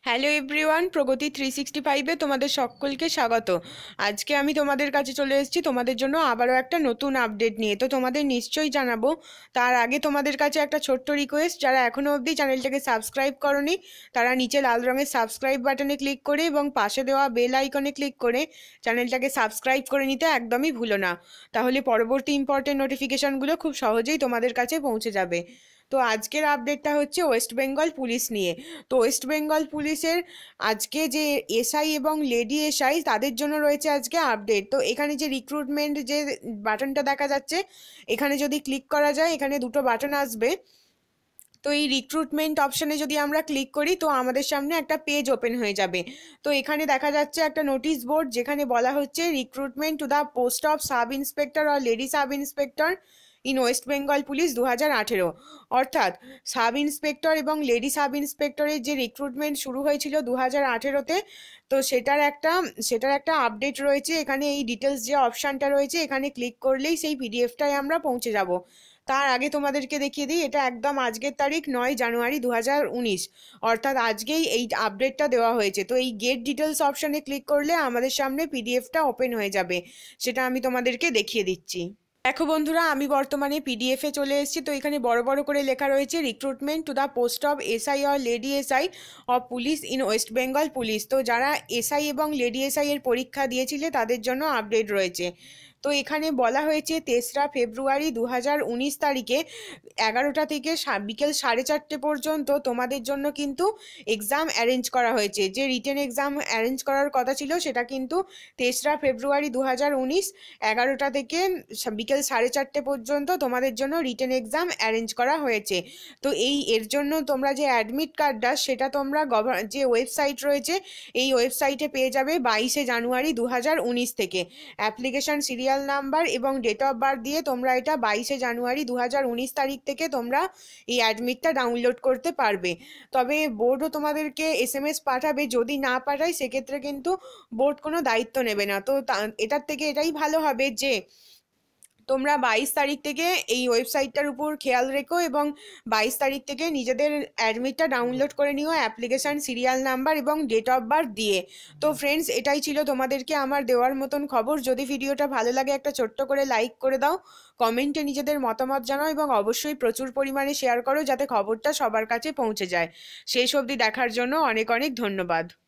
Hello everyone, প্রগতি 365-এ তোমাদের সকলকে স্বাগত। আজকে আমি তোমাদের কাছে চলে এসেছি তোমাদের জন্য আবারও একটা নতুন আপডেট নিয়ে। তো তোমাদের নিশ্চয়ই জানাবো, তার আগে তোমাদের কাছে একটা ছোট্ট রিকোয়েস্ট, যারা এখনও অবধি চ্যানেলটাকে সাবস্ক্রাইব করনি তারা নিচে লাল রঙের সাবস্ক্রাইব বাটনে ক্লিক করে এবং পাশে দেওয়া বেল আইকনে ক্লিক করে চ্যানেলটাকে সাবস্ক্রাইব করে নিতে একদমই ভুলো না। তাহলে পরবর্তী ইম্পর্টেন্ট নোটিফিকেশনগুলো খুব সহজেই তোমাদের কাছে পৌঁছে যাবে। তো আজকের আপডেটটা হচ্ছে ওয়েস্ট বেঙ্গল পুলিশ নিয়ে। তো ওয়েস্ট বেঙ্গল পুলিশের আজকে যে এসআই এবং লেডি এসআই তাদের জন্য রয়েছে আজকে আপডেট। তো এখানে যে রিক্রুটমেন্ট যে বাটনটা দেখা যাচ্ছে, এখানে যদি ক্লিক করা যায়, এখানে দুটো বাটন আসবে। তো এই রিক্রুটমেন্ট অপশানে যদি আমরা ক্লিক করি তো আমাদের সামনে একটা পেজ ওপেন হয়ে যাবে। তো এখানে দেখা যাচ্ছে একটা নোটিশ বোর্ড, যেখানে বলা হচ্ছে recruitment to the post of sub inspector আর lady sub inspector in West Bengal police 2018। অর্থাৎ সাব ইন্সপেক্টর এবং লেডি সাব ইন্সপেক্টরের যে রিক্রুটমেন্ট শুরু হয়েছিল 2018-তে, তো সেটার একটা আপডেট রয়েছে। এখানে এই ডিটেলস যে অপশানটা রয়েছে, এখানে ক্লিক করলেই সেই পিডিএফটায় আমরা পৌঁছে যাব। তার আগে তোমাদেরকে দেখিয়ে দিই, এটা একদম আজকের তারিখ 9 জানুয়ারি 2019, অর্থাৎ আজকেই এই আপডেটটা দেওয়া হয়েছে। তো এই গেট ডিটেলস অপশানে ক্লিক করলে আমাদের সামনে পিডিএফটা ওপেন হয়ে যাবে, সেটা আমি তোমাদেরকে দেখিয়ে দিচ্ছি। দেখো বন্ধুরা, আমি বর্তমানে পিডিএফে চলে এসেছি। তো এখানে বড় বড় করে লেখা রয়েছে recruitment to the post of SI or lady SI of police in West Bengal police. তো যারা এসআই এবং লেডি এসআই এর পরীক্ষা দিয়েছিলে তাদের জন্য আপডেট রয়েছে। তো এখানে বলা হয়েছে 3রা ফেব্রুয়ারি 2019 তারিখে 11টা থেকে বিকেল 4:30 পর্যন্ত তোমাদের জন্য কিন্তু এক্সাম অ্যারেঞ্জ করা হয়েছে। যে রিটেন এক্সাম অ্যারেঞ্জ করার কথা ছিল সেটা কিন্তু 3রা ফেব্রুয়ারি 2019 11টা থেকে বিকেল 4:30 পর্যন্ত তোমাদের জন্য রিটেন এক্সাম অ্যারেঞ্জ করা হয়েছে। তো এর জন্য তোমরা যে অ্যাডমিট কার্ডটা, সেটা তোমরা যে ওয়েবসাইট রয়েছে এই ওয়েবসাইটে পেয়ে যাবে 22শে জানুয়ারি 2019 থেকে। অ্যাপ্লিকেশন সিরিয়াল নাম্বার এবং ডেট অফ বার্থ দিয়ে তোমরা এটা 22শে জানুয়ারি 2019 তারিখ থেকে তোমরা এই অ্যাডমিটটা ডাউনলোড করতে পারবে। তবে বোর্ডও তোমাদেরকে এসএমএস পাঠাবে, যদি না পাঠায় সেক্ষেত্রে কিন্তু বোর্ড কোনো দায়িত্ব নেবে না। তো এটার থেকে এটাই ভালো হবে যে তোমরা 22 তারিখ থেকে এই ওয়েবসাইটটার উপর খেয়াল রেখো এবং 22 তারিখ থেকে নিজেদের অ্যাডমিটটা ডাউনলোড করে নিও অ্যাপ্লিকেশান সিরিয়াল নাম্বার এবং ডেট অফ বার্থ দিয়ে। তো ফ্রেন্ডস, এটাই ছিল তোমাদেরকে আমার দেওয়ার মতন খবর। যদি ভিডিওটা ভালো লাগে একটা ছোট্ট করে লাইক করে দাও, কমেন্টে নিজেদের মতামত জানাও এবং অবশ্যই প্রচুর পরিমাণে শেয়ার করো যাতে খবরটা সবার কাছে পৌঁছে যায়। শেষ অবধি দেখার জন্য অনেক অনেক ধন্যবাদ।